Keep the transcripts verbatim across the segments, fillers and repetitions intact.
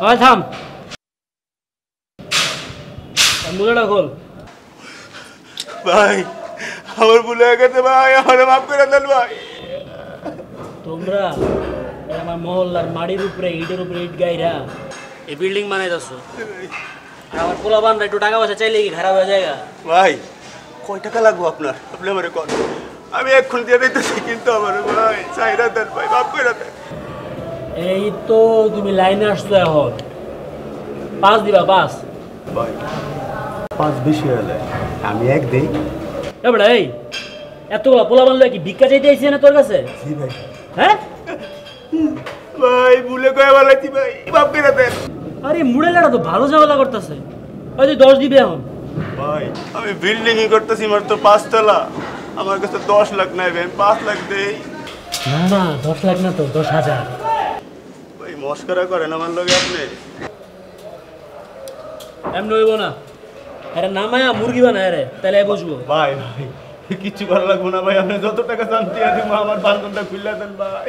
ওই থাম, মুজাটা খোল। ভাই আমার ভুল হয়ে গেছে ভাই, আমার মাফ করে দেন ভাই। তোমরা আমার মহল্লার মাটির উপরে ইটের উপরে ইট গাইরা এই বিল্ডিং বানাইতেছো, আর আমার পোলা বান্ধা একটু টাকা পয়সা চাইলে কি খারাপ হয়ে যায়? ভাই কয় টাকা লাগবো আপনার? আপনি আমার কন, আমি এক্ষুনি দিয়ে দিতেছি, কিন্তু আমার ভাই চাইরা দেন ভাই, মাফ করে দেন। এই তো তুমি লাইনে আসছো, এখন পাঁচ দিবা? পাঁচ ভাই পাঁচ বেশি হয়ে যায়, আমি এক দেই। এবারে এই এতগুলা পোলা বান্ধব কি ভিক্ষা চাইতে আইছি না তোর কাছে? জি ভাই। হ্যাঁ ভাই ভুলে কয়ে বলাইছি ভাই, মাফ করে দেন। আরে মুড়েলাটা তো ভালো ঝামেলা করতেছে, ওই তুই দশ দিবি এখন? ভাই আমি বিল্ডিংই করতেছি, মাত্র তো পাঁচতলা, আমার কাছে দশ লাখ নাই ভাই, আমি পাঁচ লাখ দেই। না না দশ লাখ না তো, দশ হাজার। ভাই মস্করা করেন আমার লগে আপনি? এমনি হইব না, আরে নামায়া মুরগি বানায় রে, তাহলে বুঝবো। ভাই ভাই কিচ্ছু ভালো লাগবো না ভাই, আপনি যত টাকা চান দিয়ে দিব, আমার বান্ধবটা খুললে দেন ভাই।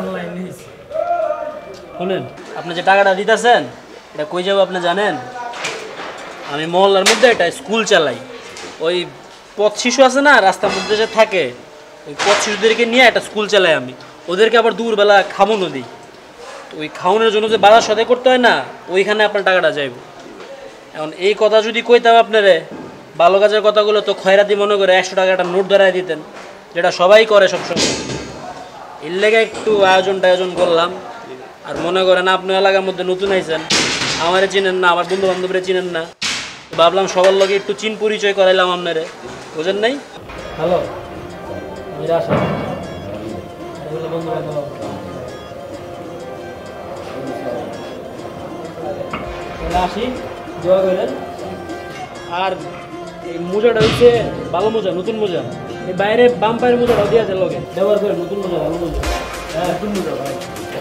শোনেন, আপনি যে টাকাটা দিতেছেন এটা কই যাবো আপনি জানেন? আমি মহল্লার মধ্যে একটা স্কুল চালাই, ওই পথ শিশু আছে না রাস্তার মধ্যে যে থাকে, ওই পথ শিশুদেরকে নিয়ে একটা স্কুল চালাই আমি, ওদেরকে আবার দুপুরবেলা খাওয়ানো দিই। তো ওই খাওয়ানোর জন্য যে বাজার সদাই করতে হয় না, ওইখানে আপনার টাকাটা যাইব। এখন এই কথা যদি কইতাম আপনারে, ভালো কাজের কথাগুলো তো খয়রাতি মনে করে একশো টাকা একটা নোট ধরাই দিতেন, যেটা সবাই করে সবসময়। এর লেগে একটু আয়োজন টায়োজন করলাম। আর মনে করেন আপনি এলাকার মধ্যে নতুন আইছেন, আমারে চিনেন না, আমার বন্ধু বান্ধবরে চিনেন না, ভাবলাম সবার লগে একটু চিন পরিচয় করাইলাম আপনারে, বুঝেন নাই? হ্যালো বন্ধু বান্ধব আসি, দোয়া করেন। আর এই মোজাটা হচ্ছে ভালো মোজা, নতুন মোজা, এই বাইরে বাম পায়ের মোজাটাও দিয়ে আছে লগে, ব্যবহার করে। নতুন মোজা, ভালো মোজা। হ্যাঁ নতুন মোজা ভাই।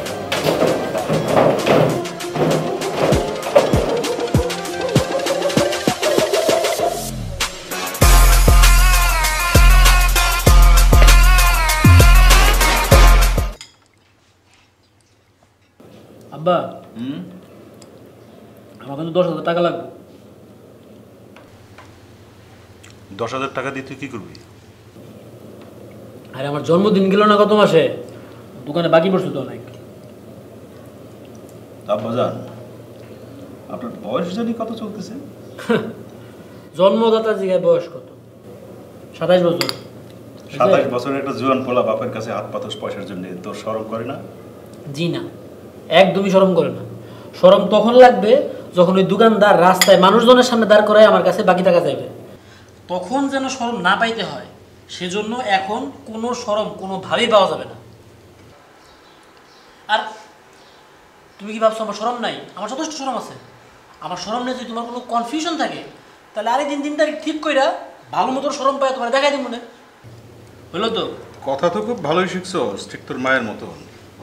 আব্বা আমার কিন্তু দশ হাজার টাকা লাগবে। দশ হাজার টাকা দিয়ে তুই কি করবি? আরে আমার জন্মদিন গেল না গত মাসে, দোকানে বাকি পড়ছে তো অনেক। আব্বাজান আপনার বয়স জানি কত চলতেছে? জন্মদাতা জিগায় বয়স কত? সাতাইশ বছর। সাতাইশ বছরের একটা জোয়ান পোলা বাপের কাছে হাত পাতস পয়সার জন্য, তোর শরম করে না? জি না, একদমই শরম করে না। শরম তখন লাগবে যখন ওই দোকানদার রাস্তায় মানুষজনের সামনে দাঁড় করায় আমার কাছে বাকি টাকা চাইবে, তখন যেন শরম না পাইতে হয়। সেজন্য এখন কোনো শরম কোনোভাবেই পাওয়া যাবে না। আর তুমি কি ভাবছো আমার শরম নাই? আমার যথেষ্ট শরম আছে। আমার শরম নেই যদি তোমার কোনো কনফিউশন থাকে, তাহলে আরে দিন দিন তারিখ ঠিক কইরা ভালো মতো শরম পায় তোমার দেখাই দিই মনে হলো তো। কথা তো খুব ভালোই শিখছো, ঠিক তোর মায়ের মতন।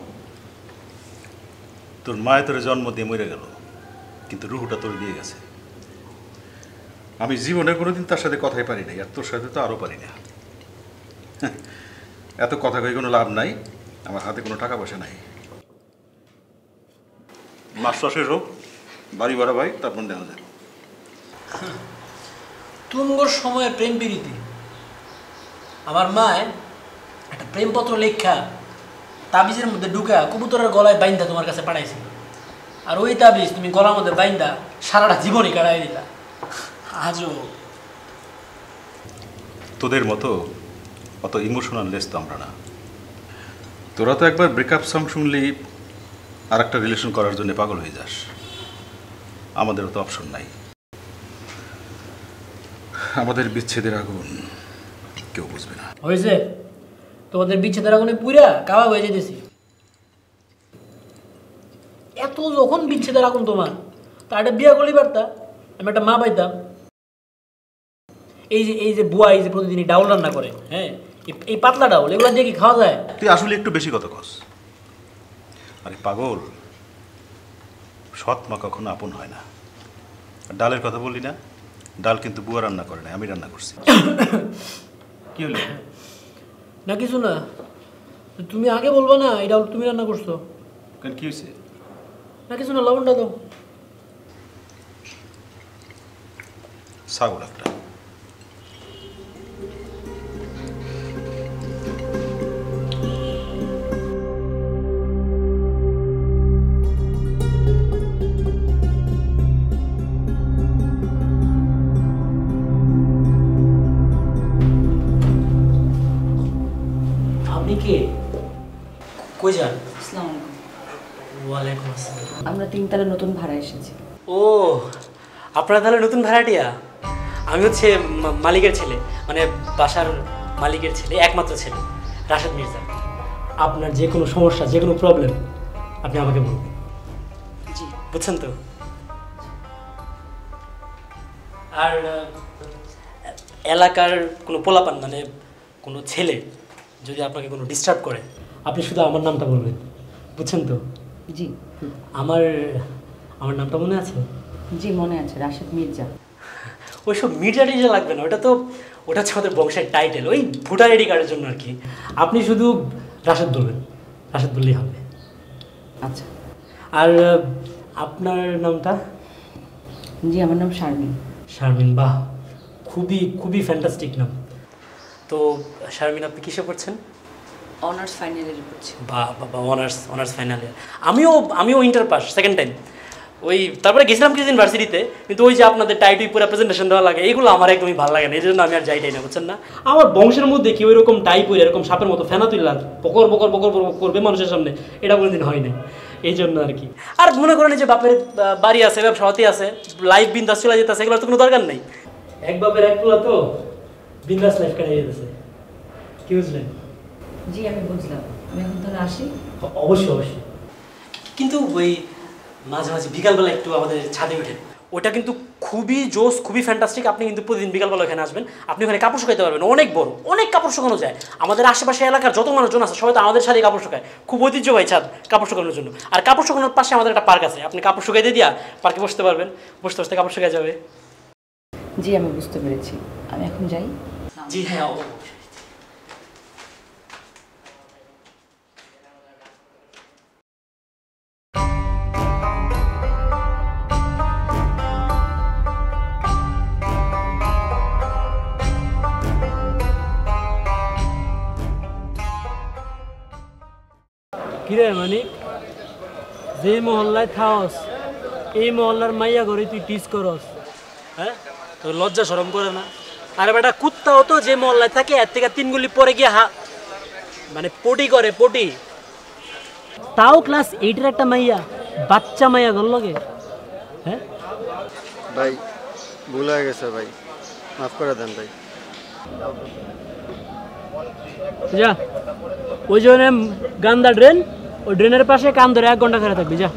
তোর মায়ের তোর জন্ম দিয়ে মরে গেল, কিন্তু রুহুটা তোর দিয়ে গেছে। আমি জীবনে কোনোদিন তার সাথে কথাই পারি নাই, আর তোর সাথে তো আরও পারি না। এত কথা কই কোনো লাভ নাই, আমার হাতে কোনো টাকা পয়সা নাই। মাস শেষ হোক, বাড়ি ভাড়া ভাই, তারপর দেওয়া যায়। তুমগর সময়ে প্রেম প্রীতি আমার মায় একটা প্রেমপত্র লেখা তাবিজের মধ্যে ঢুকা কবুতরের গলায় বাইন্দা তোমার কাছে পাঠাইছিল, আর ওই তাবিজ তুমি গলার মধ্যে বাইন্দা সারাটা জীবনই কাটাই দিলা। আজও তোদের মতো অত ইমোশনাল লেস তো আমরা না। তোরা তো একবার ব্রেকআপ সং শুনলি আর একটা রিলেশন করার জন্য পাগল হয়ে যাস, আমাদেরও তো অপশন নাই। আমাদের বিচ্ছেদের আগুন কেউ বুঝবে না। হয়েছে তোমাদের বিচ্ছেদের আগুনে পুরা কাবা হয়ে যেতেছি। এত যখন বিচ্ছেদের আগুন তোমার, তা একটা বিয়ে করলেই পারতা, আমি একটা মা পাইতাম। এই যে এই যে বুয়া এই যে প্রতিদিনই ডাউল রান্না করে, হ্যাঁ এই পাতলা ডাউল, এগুলো দিয়ে কি খাওয়া যায়? তুই আসলে একটু বেশি কথা কস। আরে পাগল, সৎ মা কখনো আপন হয় না। ডালের কথা বললি না, ডাল কিন্তু বুয়া রান্না করে না, আমি রান্না করছি। কি হলো? না কিছু না, তুমি আগে বলবো না এই ডাউল তুমি রান্না করছো? কেন কি হয়েছে? না কিছু না, লবণটা দাও। ছাগল একটা। আপনি কে? কই যান? আসসালামু আলাইকুম। ওয়ালাইকুম আসসালাম। আমরা তিনতলা নতুন ভাড়া এসেছি। ও, আপনারা তাহলে নতুন ভাড়াটিয়া? আমি হচ্ছে মা- মালিকের ছেলে, মানে বাসার মালিকের ছেলে, একমাত্র ছেলে, রাশেদ মির্জা। আপনার যে কোনো সমস্যা, যে কোনো প্রবলেম আপনি আমাকে বলবেন। জি। বুঝছেন তো? আর আহ, এলাকার কোনো পোলাপান, মানে কোনো ছেলে যদি আপনাকে কোনো ডিস্টার্ব করে, আপনি শুধু আমার নামটা বলবেন। বুঝছেন তো? জি। আমার আমার নামটা মনে আছে? জি মনে আছে, রাশেদ মির্জা। ওইসব মির্জা টিজা লাগবে না, ওটা তো ওটা হচ্ছে আমাদের বংশের টাইটেল, ওই ভোটার আইডি কার্ডের জন্য আর কি। আপনি শুধু রাশেদ বলবেন, রাশেদ বললেই হবে। আচ্ছা। আর আহ, আপনার নামটা? জি আমার নাম শারমিন। শারমিন, বাহ, খুবই খুবই ফ্যান্টাস্টিক নাম। তো শারমিন, আপনি কিসে পড়ছেন? অনার্স ফাইনাল ইয়ারে পড়ছি। বাহ বাবা, অনার্স অনার্স ফাইনাল ইয়ার। আমিও আমিও ইন্টার পাস, সেকেন্ড টাইম। ওই তারপরে গেছিলাম কিছু ইউনিভার্সিটিতে, কিন্তু ওই যে আপনাদের টাইটুই পুরো প্রেজেন্টেশন দেওয়া লাগে, এগুলো আমার একদমই ভালো লাগে না, এই জন্য আমি আর যাইটাই না, বুঝছেন না? আমার বংশের মধ্যে কেউ এরকম টাইপ হয়ে এরকম সাপের মতো ফেনা তুললা বকর বকর বকর বকর করবে মানুষের সামনে, এটা কোনোদিন হয় না, এই জন্য আর কি। আর মনে করেন যে বাপের আহ, বাড়ি আছে, ব্যবসাপাতি আছে, লাইফ বিন্দাস চলে যেতেছে, এগুলোর তো কোনো দরকার নেই। এক বাপের এক পোলা তো বিন্দাস লাইফ কাটিয়ে যেতেছে, কি বুঝলেন? জি আমি বুঝলাম। আমি এখন তাহলে আসি। অবশ্যই অবশ্যই, কিন্তু ওই মাঝে মাঝে বিকালবেলা একটু আমাদের ছাদে ওঠেন, ওটা কিন্তু খুবই জোস, খুবই ফ্যান্টাস্টিক। আপনি কিন্তু প্রতিদিন বিকালবেলা এখানে আসবেন, আপনি ওখানে কাপড় শুকাইতে পারবেন, অনেক বড়, অনেক কাপড় শুকানো যায়। আমাদের আশেপাশে এলাকার যত মানুষজন আছে সবাই তো আমাদের সাথে কাপড় শুকায়, খুব ঐতিহ্যবাহী ছাদ কাপড় শুকানোর জন্য। আর কাপড় শুকানোর পাশে আমাদের একটা পার্ক আছে, আপনি কাপড় শুকাইতে দিয়া পার্কে বসতে পারবেন, বসতে বসতে কাপড় শুকাই যাবে। জি আমি বুঝতে পেরেছি, আমি এখন যাই। জি হ্যাঁ, অবশ্যই। কিরে মানিক, যে মহল্লায় থাকস এই মহল্লার মাইয়া ঘরে তুই টিস করস, হ্যাঁ? তোর লজ্জা শরম করে না? আরে বেটা, কুত্তাও তো যে মহল্লায় থাকে এর থেকে তিন গুলি পরে গিয়ে হা মানে পটি করে, পটি। তাও ক্লাস এইটের একটা মাইয়া, বাচ্চা মাইয়া ঘর লগে, হ্যাঁ? ভাই ভুল হয়ে গেছে ভাই, মাফ করে দেন ভাই। যা, ওই যে গান্দা ড্রেন, ওই ড্রেনের পাশে কান ধরে এক ঘন্টা খাড়া থাকবি, যা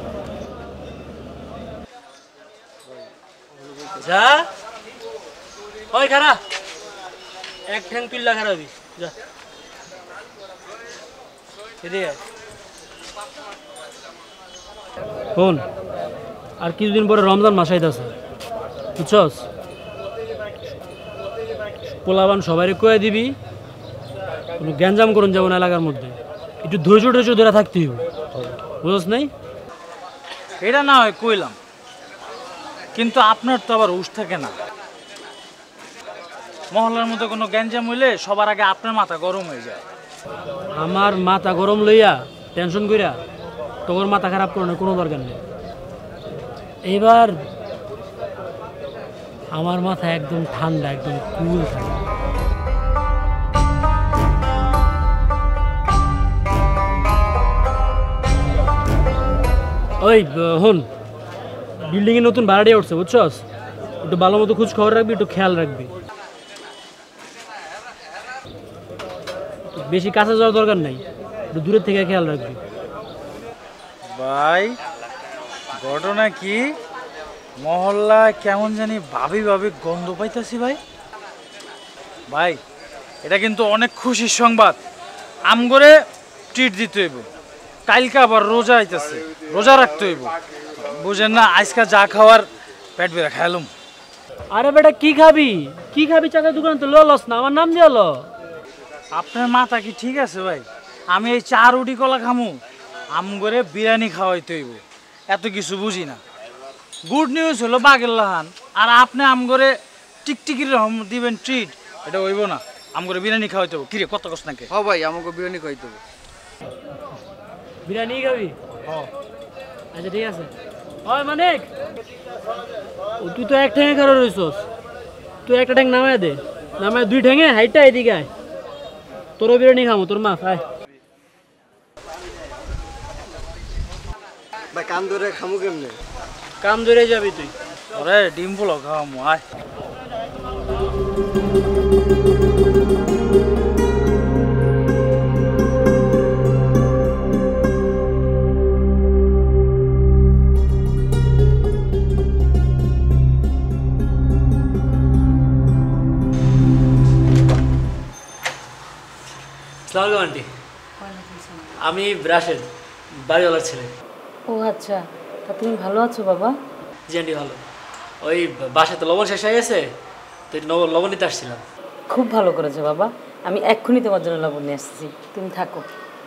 যা। ওই খাড়া, এক ঠ্যাং পিল্লা খারাপি, যা এদিকে আয়। শোন, আর কিছুদিন পরে রমজান মাস আইতাছে, বুঝছস? পোলাবান সবাই কয়ে দিবি কোনো গ্যাঞ্জাম করুন যাবো না এলাকার মধ্যে, একটু ধৈর্য ধৈর্য ধরে থাকতে হবে, বুঝছ নাই? এটা না হয় কইলাম, কিন্তু আপনার তো আবার হুঁশ থাকে না। মহল্লার মধ্যে কোনো গ্যাঞ্জাম হইলে সবার আগে আপনার মাথা গরম হয়ে যায়। আমার মাথা গরম লইয়া টেনশন কইরা তোর মাথা খারাপ করানোর কোনো দরকার নেই। এবার আমার মাথা একদম ঠান্ডা, একদম কুল থাকে। ওই হন, বিল্ডিংয়ে নতুন ভাড়াটিয়া উঠছে, বুঝছস? একটু ভালো মতো খোঁজ খবর রাখবি, একটু খেয়াল রাখবি। বেশি কাছে যাওয়ার দরকার নাই, একটু দূরের থেকে খেয়াল রাখবি। ভাই ঘটনা কি, মহল্লায় কেমন জানি ভাবি ভাবি গন্ধ পাইতাছি ভাই। ভাই এটা কিন্তু অনেক খুশির সংবাদ, আম করে ট্রিট দিতে হইব। কালকে আবার রোজা আইতাছে, রোজা রাখতে হইব, বুঝেন না? আজকা যা খাওয়ার পেট বেড়া খাইলাম। আরে বেটা, কি খাবি? কি খাবি? চাচার দোকান তো লস না, আমার নাম দিয়ে লো। আপনার মাথা কি ঠিক আছে ভাই? আমি এই চা রুটি কলা খামু, আম করে বিরিয়ানি খাওয়াইতে হইব। এত কিছু বুঝি না। গুড নিউজ হলো বাগের লাহান, আর আপনি আমগরে টিকটিকির রহম দিবেন ট্রিট, এটা হইব না। আমগরে বিরিয়ানি খাওয়াইতে হবে। কিরে কত কষ্ট নাকি? হ্যাঁ ভাই, আমাকে বিরিয়ানি খাইতে হবে। বিরিয়ানি খাবি? হ্যাঁ। আচ্ছা ঠিক আছে। ওই মানিক, ও তুই তো এক ঠ্যাঙে খারো রইছস, তুই একটা ঠ্যাং নামায় দে, নামায় দুই ঠ্যাঙে হাইটটা এদিকে আয়, তোরও বিরিয়ানি খামো, তোর মাফ আয়। ভাই কাম ধরে খামু কেমনে? কাম ধরে যাবি তুই। ওরে ডিম পোলাও খাওয়ামো, আয়। আসসালামু আলাইকুম আন্টি, আমি রাশেদ, বাড়িওয়ালার ছেলে। ও আচ্ছা, তা তুমি ভালো আছো বাবা? জি আন্টি ভালো। ওই বাসায় তো লবণ শেষ হয়ে গেছে, তো একটু নব- লবণ নিতে আসছিলাম। খুব ভালো করেছো বাবা, আমি এক্ষুনি তোমার জন্য লবণ নিয়ে আসছি, তুমি থাকো।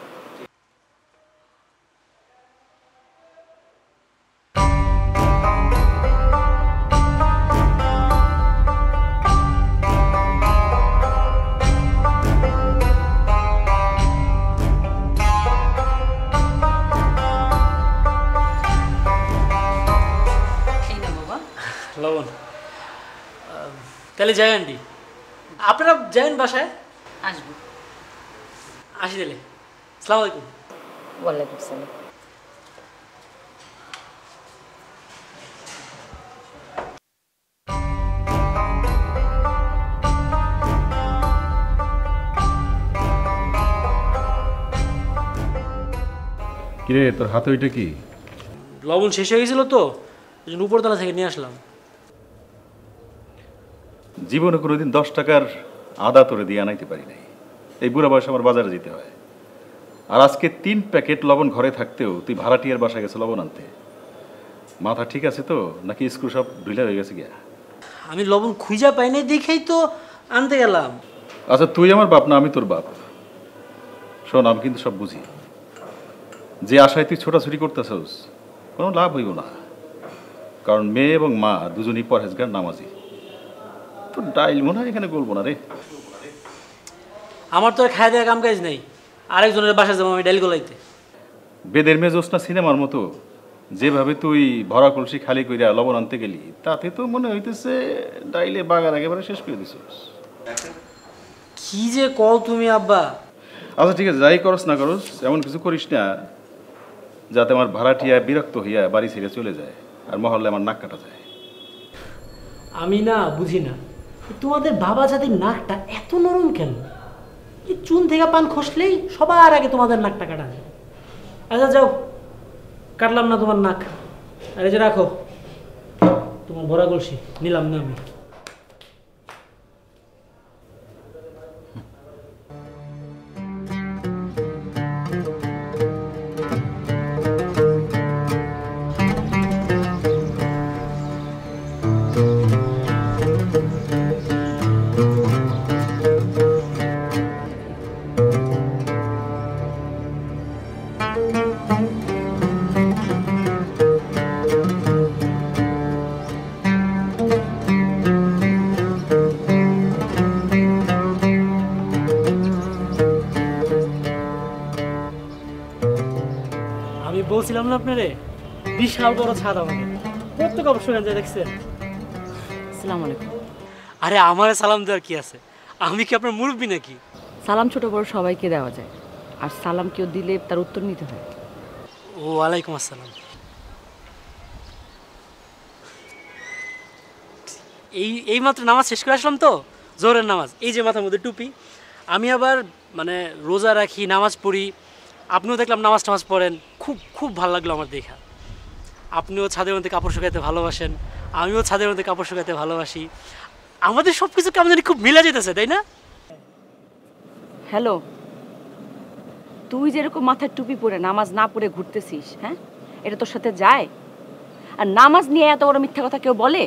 এই না বাবা। লবণ আহ, তাহলে যাই আন্টি, আপনারা যাবেন বাসায়? আসবো। আসি তাহলে, আসসালামু আলাইকুম। ওয়ালাইকুম সালাম। কিরে তোর হাতে ওইটা কি? লবণ শেষ হয়ে গেছিলো তো, ওই জন্য উপরতলা থেকে নিয়ে আসলাম। জীবনে কোনোদিন দশ টাকার আদা তোরে দিয়ে আনাইতে পারি নাই, এই বুড়া বয়সে আমার বাজারে যেতে হয়। আর আজকে তিন প্যাকেট লবণ ঘরে থাকতেও তুই ভাড়াটিয়ার বাসায় গেছে লবণ আনতে। মাথা ঠিক আছে তো, নাকি স্ক্রু সব ঢিলা হয়ে গেছে গিয়া? আমি লবণ খুঁজা পাই নাই দেখেই তো আনতে গেলাম। আচ্ছা তুই আমার বাপ না আমি তোর বাপ? শোন, আমি কিন্তু সব বুঝি। যে আশায় তুই ছোটাছুটি করতেছস কোনো লাভ হইব না, কারণ মেয়ে এবং মা দুজনই পরহেজগার নামাজি। তোর ডাইল মনে হয় এখানে বলবো না রে। আমার তো আর খায় দেওয়া কাম কাজ নেই, আরেকজনের বাসায় যাবো আমি ডাইল গলাইতে। বেদের মেজোস না সিনেমার মতো, যেভাবে তুই ভরা কলসি খালি কইরা লবণ আনতে গেলি, তাতে তো মনে হইতেছে ডাইলে বাগান একেবারে শেষ করে দিছস। কি যে কও তুমি আব্বা। আচ্ছা ঠিক আছে, যাই করস না করস এমন কিছু করিস না যাতে আমার ভাড়াটিয়া বিরক্ত হইয়া বাড়ি ছেড়ে চলে যায় আর মহল্লে আমার নাক কাটা যায়। আমি না বুঝি না, তোমাদের বাবা জাতির নাকটা এত নরম কেন? এই চুন থেকে পান খসলেই সবার আগে তোমাদের নাকটা কাটা যায়। আচ্ছা যাও, কাটলাম না তোমার নাক, আর এই যে রাখো তোমার ভরা কলসি, নিলাম না আমি। আমি বলছিলাম না আপনারে, বিশাল বড় ছাদ আমাদের, প্রত্যেক অবশ্যই যায় দেখছেন। আসসালামু আলাইকুম। আরে আমার সালাম দেওয়ার কি আছে, আমি কি আপনার মুরব্বী নাকি? সালাম ছোট বড় সবাইকে দেওয়া যায়, আর সালাম কেউ দিলে তার উত্তর নিতে হয়। ও ওয়ালাইকুম আসসালাম। এই এই মাত্র নামাজ শেষ করে আসলাম তো, জোহরের নামাজ। এই যে মাথার মধ্যে টুপি, আমি আবার মানে রোজা রাখি, নামাজ পড়ি। আপনিও দেখলাম নামাজ টামাজ পড়েন, খুব খুব ভালো লাগলো আমার দেখা। আপনিও ছাদের মধ্যে কাপড় শুকাইতে ভালোবাসেন, আমিও ছাদের মধ্যে কাপড় শুকাইতে ভালোবাসি। আমাদের সব কিছু কেমন জানি খুব মিলা যেতেছে, তাই না? হ্যালো, তুই যেরকম মাথায় টুপি পরে নামাজ না পড়ে ঘুরতেছিস, হ্যাঁ, এটা তোর সাথে যায়? আর নামাজ নিয়ে এত বড় মিথ্যা কথা কেউ বলে?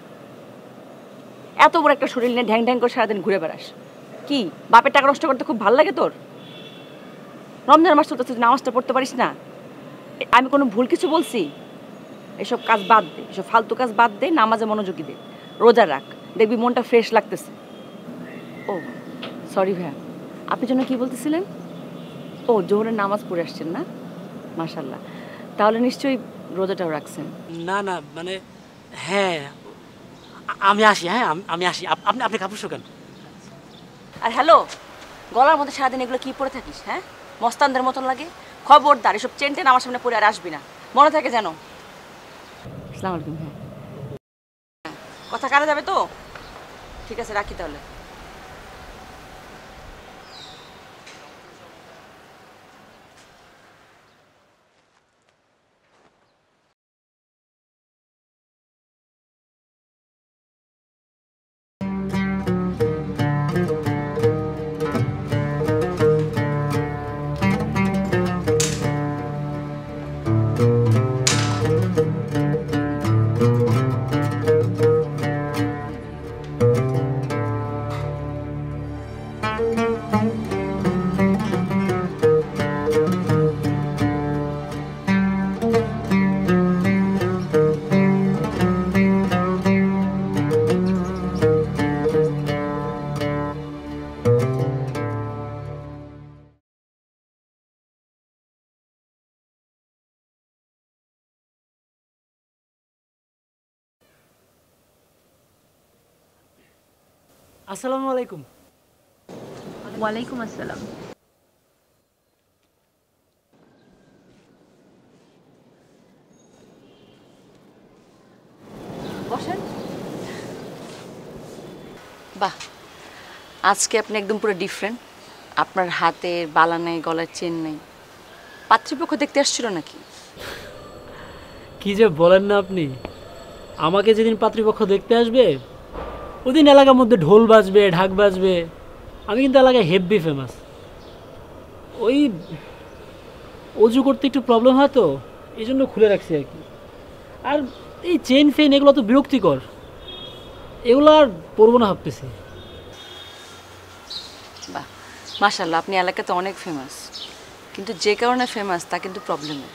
এত বড় একটা শরীর নিয়ে ঢ্যাং ঢ্যাং করে সারাদিন ঘুরে বেড়াস, কি বাপের টাকা নষ্ট করতে খুব ভালো লাগে তোর? রমজান মাস চলতেছে, নামাজটা পড়তে পারিস না? আমি কোনো ভুল কিছু বলছি? এসব কাজ বাদ দে, এসব ফালতু কাজ বাদ দে, নামাজে মনোযোগী দে, রোজা রাখ, দেখবি মনটা ফ্রেশ লাগতেছে। ও সরি ভাইয়া, আপনি জন্য কি বলতেছিলেন? ও জোহরের নামাজ পড়ে আসছেন না? মাশাল্লাহ, তাহলে নিশ্চয়ই রোজাটাও রাখছেন। না না মানে হ্যাঁ আ- আমি আসি, হ্যাঁ আমি- আমি আসি। আপ- আপনি আপনি কাপড় শোকান। আর হ্যালো, গলার মধ্যে সারাদিন এগুলো কি পরে থাকিস? হ্যাঁ, মস্তানদের মতন লাগে। খবরদার এসব চেন টেন আমার সামনে পরে আর আসবি না, মনে থাকে যেন। আসসালামু আলাইকুম। হ্যাঁ, কথা কারা যাবে তো? ঠিক আছে, রাখি তাহলে। আসসালামু আলাইকুম। ওয়ালাইকুম আসসালাম। বসেন। বাহ, আজকে আপনি একদম পুরো ডিফারেন্ট। আপনার হাতে বালা নেই, গলার চেন নেই। পাত্রীপক্ষ দেখতে আসছিল নাকি? কি যে বলেন না আপনি, আমাকে যেদিন পাত্রীপক্ষ দেখতে আসবে ওদিন এলাকার মধ্যে ঢোল বাজবে, ঢাক বাজবে। আমি কিন্তু এলাকায় হেভি ফেমাস। ওই অজু করতে একটু প্রবলেম হয় তো, এই জন্য খুলে রাখছি আর কি। আর এই চেন ফেন এগুলো তো বিরক্তিকর, এগুলো আর পরবো না ভাবতেছি। বাহ, মাশাআল্লাহ, আপনি এলাকাতে অনেক ফেমাস। কিন্তু যে কারণে ফেমাস তা কিন্তু প্রবলেমের।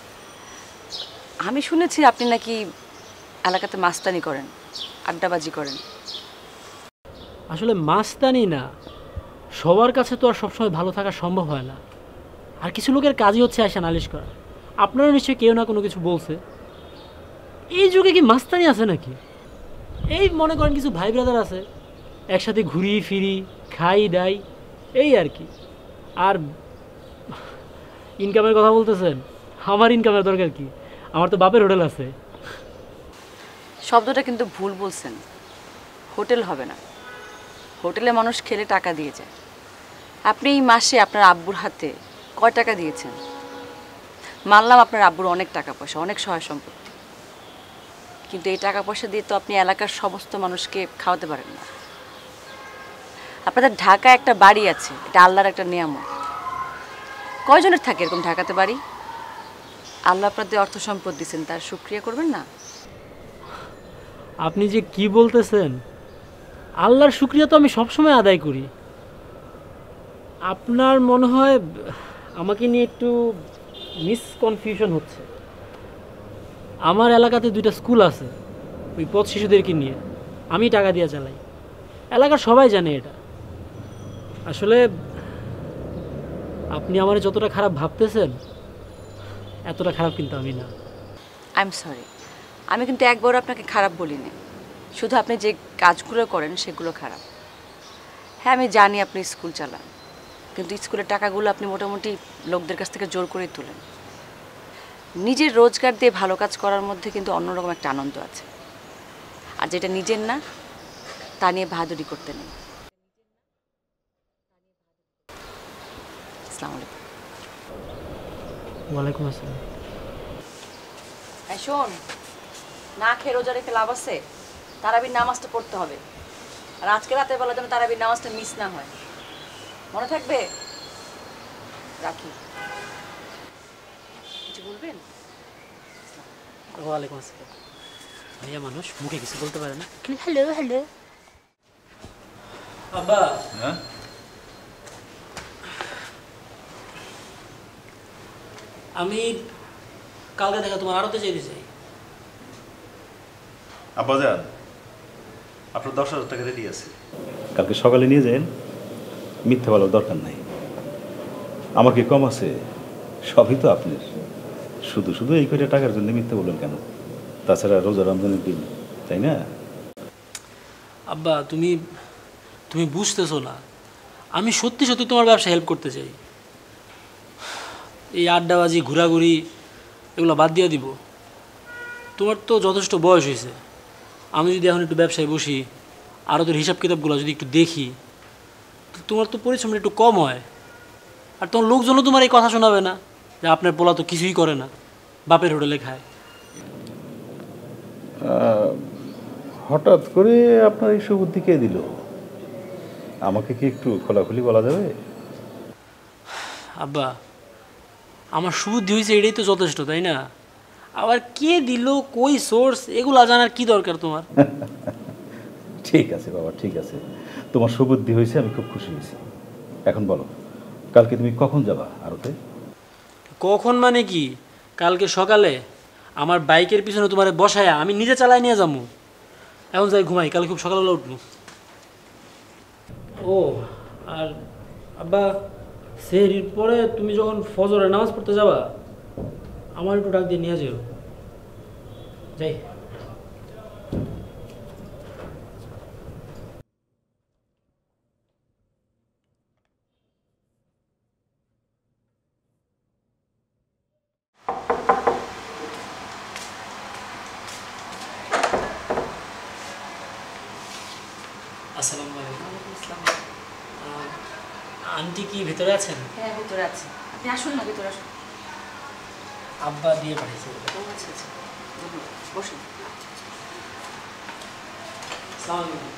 আমি শুনেছি আপনি নাকি এলাকাতে মাস্তানি করেন, আড্ডাবাজি করেন। আসলে মাস্তানি না, সবার কাছে তো আর সবসময় ভালো থাকা সম্ভব হয় না। আর কিছু লোকের কাজই হচ্ছে আসা নালিশ করা। আপনারা নিশ্চয়ই কেউ না কোনো কিছু বলছে। এই যুগে কি মাস্তানি আছে নাকি? এই মনে করেন কিছু ভাই ব্রাদার আছে, একসাথে ঘুরি ফিরি, খাই দাই, এই আর কি। আর ইনকামের কথা বলতেছেন, আমার ইনকামের দরকার কি? আমার তো বাপের হোটেল আছে। শব্দটা কিন্তু ভুল বলছেন। হোটেল হবে না, হোটেলে মানুষ খেলে টাকা দিয়ে যায়। আপনি এই মাসে আপনার আব্বুর হাতে কয় টাকা দিয়েছেন? মানলাম আপনার আব্বুর অনেক টাকা পয়সা, অনেক সহায় সম্পত্তি, কিন্তু এই টাকা পয়সা দিয়ে তো আপনি এলাকার সমস্ত মানুষকে খাওয়াতে পারেন না। আপনাদের ঢাকায় একটা বাড়ি আছে, এটা আল্লাহর একটা নিয়ামত। কয়জনের থাকে এরকম ঢাকাতে বাড়ি? আল্লাহ আপনাদের অর্থ সম্পদ দিচ্ছেন, তার শুকরিয়া করবেন না? আপনি যে কি বলতেছেন, আল্লাহর শুকরিয়া তো আমি সবসময় আদায় করি। আপনার মনে হয় আমাকে নিয়ে একটু মিসকনফিউশন হচ্ছে। আমার এলাকাতে দুইটা স্কুল আছে, ওই পথ শিশুদেরকে নিয়ে আমি টাকা দিয়ে চালাই। এলাকার সবাই জানে এটা। আসলে আপনি আমার যতটা খারাপ ভাবতেছেন এতটা খারাপ কিন্তু আমি না। আই এম সরি, আমি কিন্তু একবারও আপনাকে খারাপ বলিনি। শুধু আপনি যে কাজগুলো করেন সেগুলো খারাপ। হ্যাঁ, আমি জানি আপনি স্কুল চালান, কিন্তু স্কুলের টাকাগুলো আপনি মোটামুটি লোকদের কাছ থেকে জোর করেই তোলেন। নিজের রোজগার দিয়ে ভালো কাজ করার মধ্যে কিন্তু অন্যরকম একটা আনন্দ আছে। আর যেটা নিজের না, তা নিয়ে বাহাদুরি করতে নেই। আসসালামু আলাইকুম। ওয়ালাইকুম আসসালাম। হ্যাঁ শোন, না খেয়ে রোজা রেখে লাভ আছে? তারাবির নামাজটা পড়তে হবে। আর আজকে রাতের বেলা যেন তারাবির নামাজটা মিস না হয়, মনে থাকবে? রাখি। কিছু বলবেন? ওয়ালাইকুম আসসালাম। ভাইয়া মানুষ মুখে কিছু বলতে পারে না। হ্যালো হ্যালো আব্বা। হ্যাঁ, আমি কালকে দেখা তোমার আড়তে যেতে চাই। আব্বাজান, আপনার দশ হাজার টাকা রেডি আছে, কালকে সকালে নিয়ে যান। মিথ্যা বলার দরকার নাই। আমার কি কম আছে? সবই তো আপনার। শুধু শুধু এই কয়টা টাকার জন্য মিথ্যা বললেন কেন? তাছাড়া রোজা রমজানের দিন, তাই না? আব্বা, তুমি তুমি বুঝতেছো না, আমি সত্যি সত্যি তোমার ব্যবসা হেল্প করতে চাই। এই আড্ডাবাজি ঘোরাঘুরি এগুলো বাদ দিয়ে দিব। তোমার তো যথেষ্ট বয়স হয়েছে। আমি যদি এখন একটু ব্যবসায় বসি, আরও তোর হিসাব কিতাবগুলো যদি একটু দেখি, তো তোমার তো পরিশ্রমটা একটু কম হয়। আর তোমার লোকজনও তোমার এই কথা শোনাবে না যে আপনার পোলা তো কিছুই করে না, বাপের হোটেলে খায়। হঠাৎ করে আপনার এই সুবুদ্ধি কে দিল? আমাকে কি একটু খোলাখুলি বলা যাবে? আব্বা, আমার সুবুদ্ধি হয়েছে এটাই তো যথেষ্ট, তাই না? আবার কে দিল, কই সোর্স, এগুলো জানার কি দরকার তোমার? ঠিক আছে বাবা, ঠিক আছে, তোমার সুবুদ্ধি হয়েছে, আমি খুব খুশি হয়েছি। এখন বলো, কালকে তুমি কখন যাবা আরতে? কখন মানে কি? কালকে সকালে আমার বাইকের পিছনে তোমার বসায়া আমি নিজে চালাই নিয়ে যাবো। এখন যাই ঘুমাই, কালকে খুব সকালবেলা উঠবো। ও আর আব্বা, সেহরির পরে তুমি যখন ফজরের নামাজ পড়তে যাবা, আমার একটু ডাক দিয়ে নিয়ে যেও। যাই। আসসালামু আলাইকুম। আহ, আন্টি কি ভিতরে আছেন? হ্যাঁ, ভিতরে আছে। আপনি আসুন না, ভিতরে আসুন। আব্বা দিয়ে পাঠিয়েছে। ও আচ্ছা আচ্ছা, বসুন। আসসালামু আলাইকুম।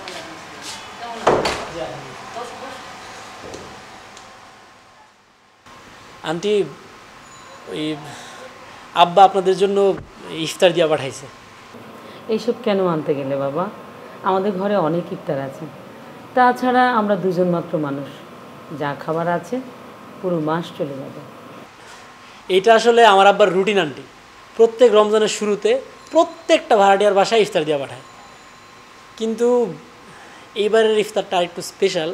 আন্টি, ওই আব্বা আপনাদের জন্য ইফতার দিয়া পাঠাইছে। এইসব কেন আনতে গেলে বাবা? আমাদের ঘরে অনেক ইফতার আছে। তাছাড়া আমরা দুজন মাত্র মানুষ, যা খাবার আছে পুরো মাস চলে যাবে। এটা আসলে আমার আব্বার রুটিন আন্টি। প্রত্যেক রমজানের শুরুতে প্রত্যেকটা ভাড়াটিয়ার বাসায় ইফতার দিয়া পাঠায়। কিন্তু এইবারের ইফতারটা একটু স্পেশাল।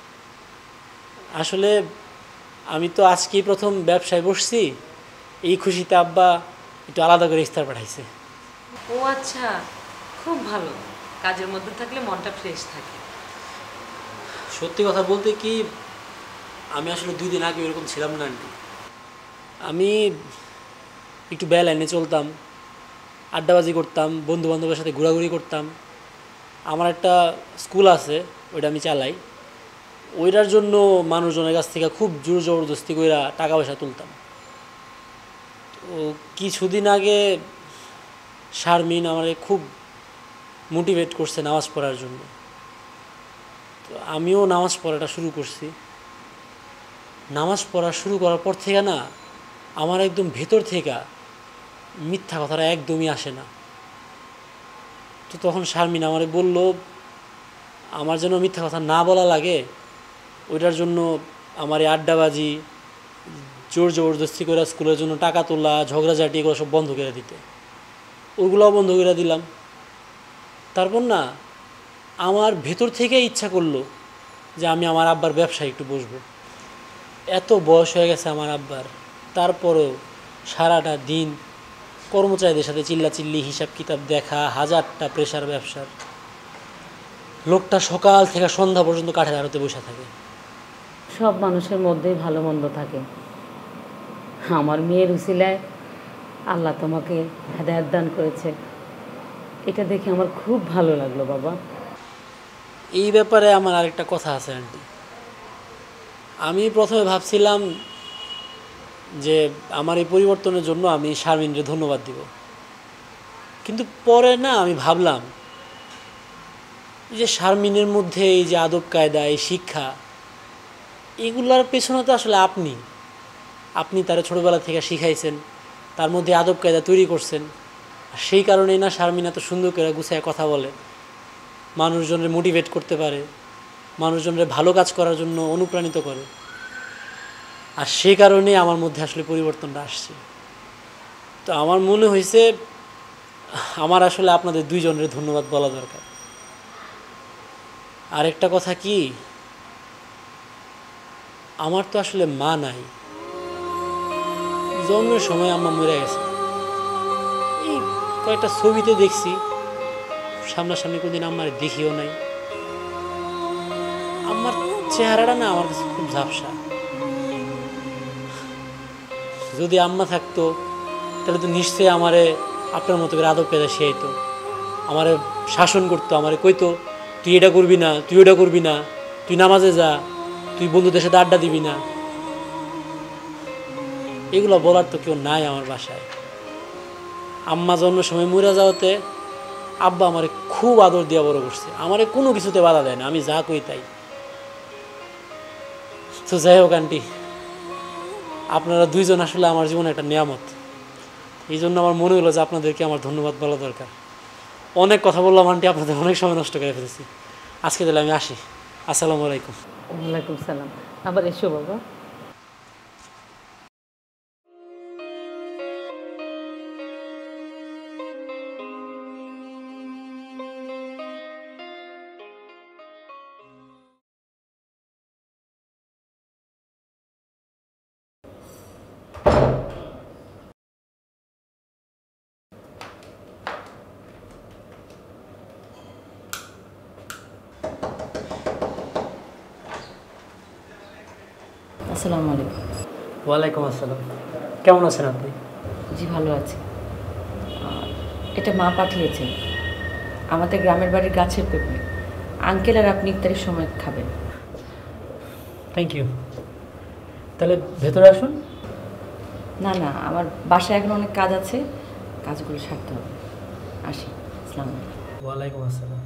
আসলে আমি তো আজকেই প্রথম ব্যবসায় বসছি, এই খুশিতে আব্বা একটু আলাদা করে ইফতার পাঠাইছে। ও আচ্ছা, খুব ভালো। কাজের মধ্যে থাকলে মনটা ফ্রেশ থাকে। সত্যি কথা বলতে কি, আমি আসলে দুই দিন আগে এরকম ছিলাম না আন্টি। আমি একটু বেলাইনে চলতাম, আড্ডাবাজি করতাম, বন্ধু বান্ধবের সাথে ঘোরাঘুরি করতাম। আমার একটা স্কুল আছে, ওইটা আমি চালাই। ওইটার জন্য মানুষজনের কাছ থেকে খুব জোর জবরদস্তি করে টাকা পয়সা তুলতাম। তো কিছুদিন আগে শারমিন আমাকে খুব মোটিভেট করছে নামাজ পড়ার জন্য। তো আমিও নামাজ পড়াটা শুরু করছি। নামাজ পড়া শুরু করার পর থেকে না, আমার একদম ভেতর থেকে মিথ্যা কথাটা একদমই আসে না। তো তখন শারমিন আমারে বলল, আমার যেন মিথ্যা কথা না বলা লাগে, ওইটার জন্য আমার এই আড্ডাবাজি, জোর জবরদস্তি করে স্কুলের জন্য টাকা তোলা, ঝগড়াঝাটি এগুলো সব বন্ধ করে দিতে। ওইগুলোও বন্ধ করে দিলাম। তারপর না, আমার ভেতর থেকে ইচ্ছা করলো যে আমি আমার আব্বার ব্যবসায় একটু বসবো। এত বয়স হয়ে গেছে আমার আব্বার, তারপরেও সারাটা দিন কর্মচারীদের সাথে চিল্লাচিল্লি, হিসাব কিতাব দেখা, হাজারটা প্রেশার ব্যবসার। লোকটা সকাল থেকে সন্ধ্যা পর্যন্ত কাঠের আড়তে বসে থাকে। সব মানুষের মধ্যেই ভালো মন্দ থাকে। আমার মেয়ের উসিলায় আল্লাহ তোমাকে হেদায়েত দান করেছে, এটা দেখে আমার খুব ভালো লাগলো বাবা। এই ব্যাপারে আমার আরেকটা কথা আছে আন্টি। আমি প্রথমে ভাবছিলাম যে আমার এই পরিবর্তনের জন্য আমি শারমিনকে ধন্যবাদ দিব, কিন্তু পরে না আমি ভাবলাম যে শারমিনের মধ্যে এই যে আদব কায়দা, এই শিক্ষা, এগুলার পেছনে তো আসলে আপনি আপনি তারা ছোটোবেলা থেকে শিখাইছেন, তার মধ্যে আদব কায়দা তৈরি করছেন। আর সেই কারণেই না শারমিন এত সুন্দর করে গুছায় কথা বলে, মানুষজনের মোটিভেট করতে পারে, মানুষজনের ভালো কাজ করার জন্য অনুপ্রাণিত করে। আর সেই কারণেই আমার মধ্যে আসলে পরিবর্তনটা আসছে। তো আমার মনে হয়েছে আমার আসলে আপনাদের দুইজনের ধন্যবাদ বলা দরকার। আরেকটা কথা কি, আমার তো আসলে মা নাই, জন্মের সময় আম্মা মরে গেছে। এই কয়েকটা ছবিতে দেখছি, সামনাসামনি কোনদিন আম্মার দেখিও নাই। আমার চেহারাটা না আমার কাছে খুব ঝাপসা। যদি আম্মা থাকতো তাহলে তো নিশ্চয়ই আমারে আপনার মতো করে আদব পেদা শিখাইতো, আমারে শাসন করতো, আমারে কইতো তুই এটা করবি না, তুই ওটা করবি না, তুই নামাজে যা, তুই বন্ধুদের সাথে আড্ডা দিবি না। এগুলো বলার তো কেউ নাই আমার বাসায়। আম্মা জন্মের সময় মরে যাওয়াতে আব্বা আমারে খুব আদর দিয়া বড় করছে, আমারে কোনো কিছুতে বাধা দেয় না, আমি যা কই তাই। তো যাই হোক আন্টি, আপনারা দুইজন আসলে আমার জীবনে একটা নিয়ামত। এই জন্য আমার মনে হলো যে আপনাদেরকে আমার ধন্যবাদ বলা দরকার। অনেক কথা বললাম আন্টি, আপনাদের অনেক সময় নষ্ট করে ফেলেছি। আজকে তাহলে আমি আসি। আসসালামু আলাইকুম। ওয়ালাইকুম সালাম। আবার এসো বাবা। আসসালামু আলাইকুম। ওয়ালাইকুম আসসালাম। কেমন আছেন আপনি? জি ভালো আছি। আর এটা মা পাঠিয়েছে, আমাদের গ্রামের বাড়ির গাছের পেঁপে। আঙ্কেল আর আপনি ইফতারের সময় খাবেন। Thank you. তাহলে ভেতরে আসুন। না না, আমার বাসায় এখন অনেক কাজ আছে, কাজগুলো সারতে হবে। আসি। আসসালামু আলাইকুম। ওয়ালাইকুম আসসালাম।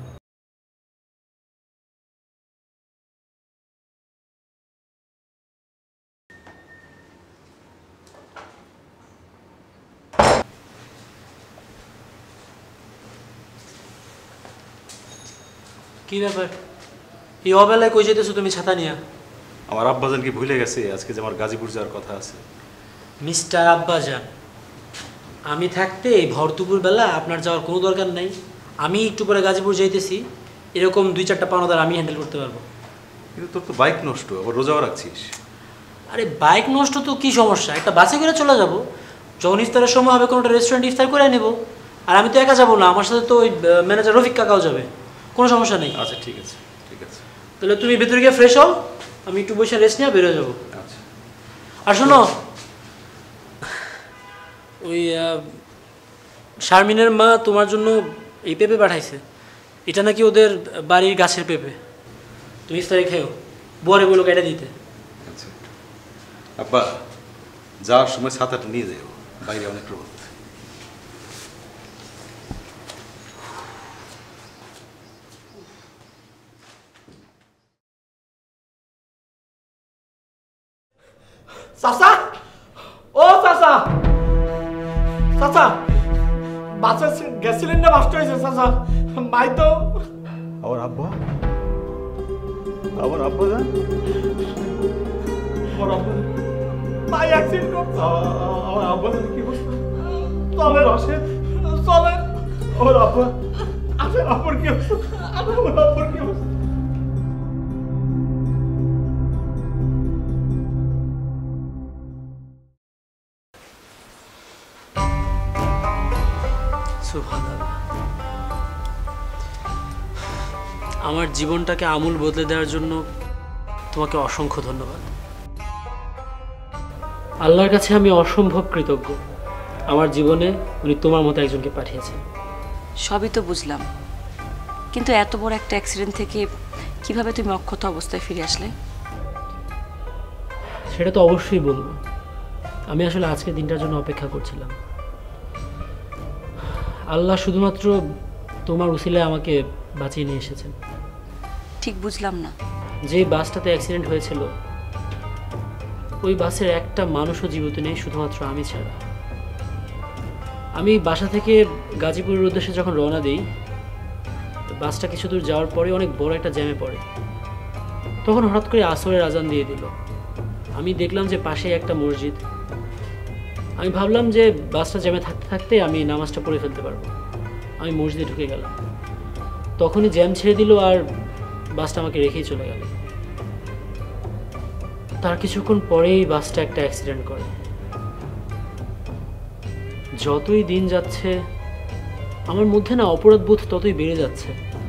কি ব্যাপার, এই অবেলায় কই যেতেছো তুমি ছাতা নিয়ে? আমার আব্বাজান কি ভুলে গেছে আজকে যে আমার গাজীপুর যাওয়ার কথা আছে? মিস্টার আব্বাজান, আমি থাকতে এই ভর দুপুর বেলা আপনার যাওয়ার কোনো দরকার নাই। আমি একটু পরে গাজীপুর যাইতেছি, এরকম দুই চারটা পানাদার আমি হ্যান্ডেল করতে পারবো। কিন্তু তোর তো বাইক নষ্ট, আবার রোজাও রাখছিস। আরে বাইক নষ্ট তো কি সমস্যা, একটা বাসে করে চলে যাব। যখন ইফতারের সময় হবে কোনোটা রেস্টুরেন্ট ইফতার করে নেব। আর আমি তো একা যাবো না, আমার সাথে তো ওই ম্যানেজার রফিক কাকাও যাবে, কোনো সমস্যা নেই। আচ্ছা ঠিক আছে, ঠিক আছে। তাহলে তুমি ভেতরে গিয়ে ফ্রেশ হও, আমি একটু বসে রেস্ট নিয়ে বেরোয় যাবো। আচ্ছা। আর শোনো, ওই শারমিনের মা তোমার জন্য এই পেঁপে পাঠাইছে। এটা নাকি ওদের বাড়ির গাছের পেঁপে, তুমি ইফতারে খেও, বরে বলো কেটে দিতে। আচ্ছা আব্বা, যাওয়ার সময় ছাতাটা নিয়ে যাও, বাইরে অনেক রোদ। চাচা, ও চাচা, চাচা, বাসের গ্যাস সিলিন্ডার নষ্ট হয়েছে চাচা। মাই তো আমার আব্বা, আমার আব্বা যান, মাই অ্যাক্সিডেন্ট করছে। আমার আব্বা কি বলছে? চলে রসে চলে। আমার আব্বা, আমার আব্বার কি হচ্ছে? আমার আব্বার কি হচ্ছে? আমার জীবনটাকে আমূল বদলে দেওয়ার জন্য তোমাকে অসংখ্য ধন্যবাদ। আল্লাহর কাছে আমি অসম্ভব কৃতজ্ঞ, আমার জীবনে উনি তোমার মতো একজনকে পাঠিয়েছেন। সবই তো বুঝলাম, কিন্তু এত বড় একটা অ্যাক্সিডেন্ট থেকে কিভাবে তুমি অক্ষত অবস্থায় ফিরে আসলে? সেটা তো অবশ্যই বলবো। আমি আসলে আজকের দিনটার জন্য অপেক্ষা করছিলাম। আল্লাহ শুধুমাত্র তোমার উসিলায় আমাকে বাঁচিয়ে নিয়ে এসেছেন। ঠিক বুঝলাম না। যে বাসটাতে অ্যাক্সিডেন্ট হয়েছিল ওই বাসের একটা মানুষও জীবিত নেই, শুধুমাত্র আমি ছাড়া। আমি বাসা থেকে গাজীপুরের উদ্দেশ্যে যখন রওনা দিই, বাসটা কিছু দূর যাওয়ার পরে অনেক বড় একটা জ্যামে পড়ে। তখন হঠাৎ করে আসরের আজান দিয়ে দিল। আমি দেখলাম যে পাশে একটা মসজিদ। আমি ভাবলাম যে বাসটা জ্যামে থাকতে থাকতে আমি নামাজটা পড়ে ফেলতে পারবো। আমি মসজিদে ঢুকে গেলাম। তখনই জ্যাম ছেড়ে দিল আর বাসটা আমাকে রেখেই চলে গেল। তার কিছুক্ষণ পরেই বাসটা একটা অ্যাক্সিডেন্ট করে। যতই দিন যাচ্ছে আমার মধ্যে না অপরাধবোধ ততই বেড়ে যাচ্ছে।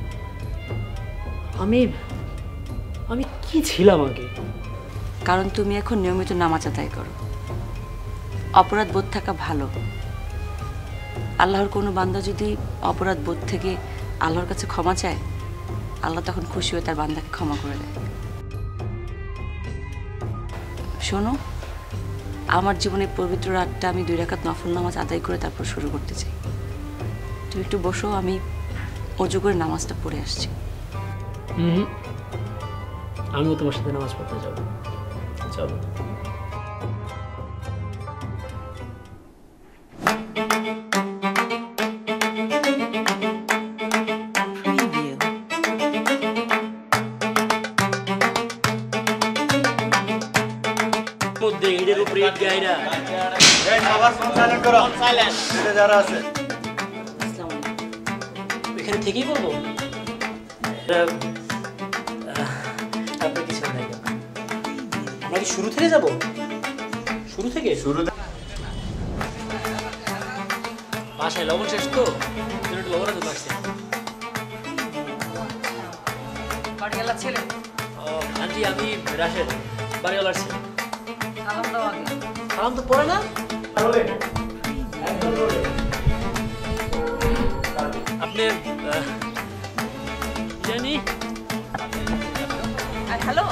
আমি আমি কি ছিলাম আগে? কারণ তুমি এখন নিয়মিত নামাজ আদায় করো। অপরাধ বোধ থাকা ভালো। আল্লাহর কোনো বান্দা যদি অপরাধ বোধ থেকে আল্লাহর কাছে ক্ষমা চায়, আল্লাহ তখন খুশি হয়ে তার বান্দাকে ক্ষমা করে দেয়। শোনো, আমার জীবনের পবিত্র রাতটা আমি দুই রাকাত নফল নামাজ আদায় করে তারপর শুরু করতে চাই। তুমি একটু বসো, আমি অজু করে নামাজটা পড়ে আসছি। হুম, আমিও তোমার সাথে নামাজ পড়তে যাবো। চলো। মধ্যে এটার উপরে ইট গায়রা যারা আছে এখানে থেকেই বলবো। আপনার কিছু নাই, আমরা কি শুরু থেকে যাব? শুরু থেকে শুরু বাসায় লবণ শেষ তো, একটু লবণ আছে লাগছে। বাড়িওয়ালা ছেলে? ও আন্টি, আমি রাশেদ, বাড়িওয়ালার ছেলে। সালাম দাও আগে। সালাম তো পড়ে না। আপনি জানি হ্যালো,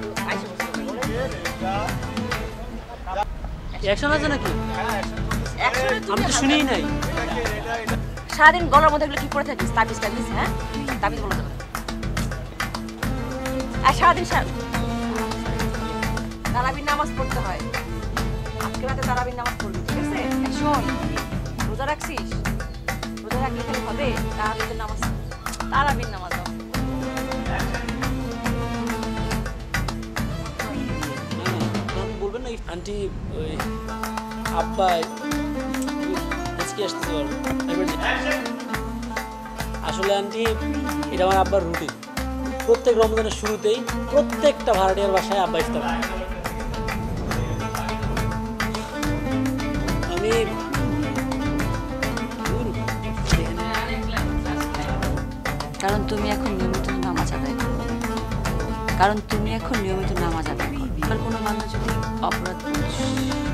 অ্যাকশন আছে নাকি? আমি তো শুনিই নাই। সারাদিন গলার মধ্যে এগুলো কি করে থাকিস? তাবিজ টাবিজ, হ্যাঁ তাবিজ বলে দেবে। আর সারাদিন তারাবির নামাজ পড়তে হয়। আজকে রাতে তারাবির নামাজ পড়বি, ঠিক আছে? শোন, রোজা রাখছিস? রোজা রাখলে কি হবে? তারাবির নামাজ, তারাবির নামাজ দাও। বলবেন না আন্টি, ওই আব্বা আজকে আসতে পারবো। আসলে আন্টি, এটা আমার আব্বার রুটিন। প্রত্যেক রমজানের শুরুতেই প্রত্যেকটা ভাড়াটিয়ার বাসায় আব্বা ইফতার করে। আমি কারণ তুমি এখন নিয়মিত নামাজ আদায় করো। কারণ তুমি এখন নিয়মিত নামাজ আদায় করো। এবার কোনো মানুষ যদি অপরাধ